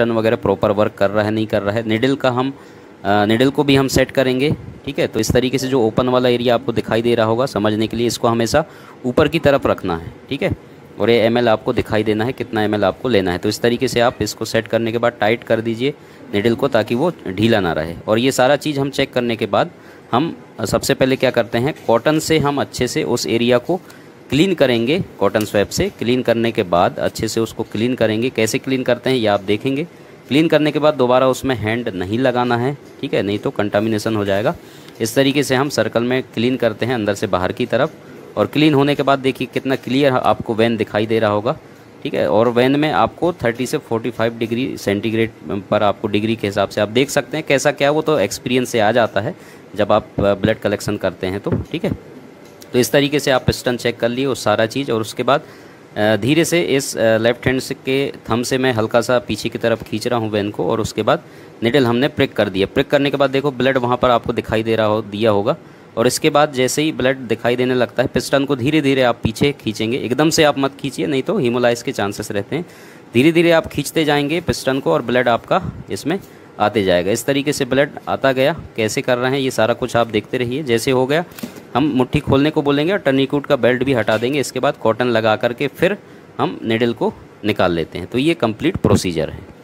Piston वगैरह proper work कर रहा है नहीं कर रहा है। निडल को भी हम सेट करेंगे, ठीक है। तो इस तरीके से जो ओपन वाला एरिया आपको दिखाई दे रहा होगा, समझने के लिए इसको हमेशा ऊपर की तरफ रखना है, ठीक है। और ये ml आपको दिखाई देना है, कितना ml आपको लेना है। तो इस तरीके से आप इसको सेट करने के बाद टाइट कर दीजिए निडल को, ताकि वो ढीला ना रहे। और ये सारा चीज़ हम चेक करने के बाद हम सबसे पहले क्या करते हैं, कॉटन से हम अच्छे से उस एरिया को क्लीन करेंगे। कॉटन स्वैप से क्लीन करने के बाद अच्छे से उसको क्लीन करेंगे। कैसे क्लीन करते हैं ये आप देखेंगे। क्लीन करने के बाद दोबारा उसमें हैंड नहीं लगाना है, ठीक है, नहीं तो कंटामिनेशन हो जाएगा। इस तरीके से हम सर्कल में क्लीन करते हैं अंदर से बाहर की तरफ। और क्लीन होने के बाद देखिए कितना क्लियर आपको वैन दिखाई दे रहा होगा, ठीक है। और वैन में आपको 30 से 45 डिग्री सेंटीग्रेड पर आपको डिग्री के हिसाब से आप देख सकते हैं कैसा क्या, वो तो एक्सपीरियंस से आ जाता है जब आप ब्लड कलेक्शन करते हैं तो, ठीक है। तो इस तरीके से आप पिस्टन चेक कर लिए, वो सारा चीज़। और उसके बाद धीरे से इस लेफ्ट हैंड से के थंब से मैं हल्का सा पीछे की तरफ खींच रहा हूँ वैन को। और उसके बाद निडल हमने प्रिक कर दिया। प्रिक करने के बाद देखो ब्लड वहाँ पर आपको दिखाई दिया होगा। और इसके बाद जैसे ही ब्लड दिखाई देने लगता है, पिस्टन को धीरे धीरे आप पीछे खींचेंगे। एकदम से आप मत खींचिए, नहीं तो हीमोलाइज के चांसेस रहते हैं। धीरे धीरे आप खींचते जाएंगे पिस्टन को और ब्लड आपका इसमें आते जाएगा। इस तरीके से ब्लड आता गया। कैसे कर रहे हैं ये सारा कुछ आप देखते रहिए। जैसे हो गया हम मुट्ठी खोलने को बोलेंगे और टर्निकूट का बेल्ट भी हटा देंगे। इसके बाद कॉटन लगा करके फिर हम निडल को निकाल लेते हैं। तो ये कंप्लीट प्रोसीजर है।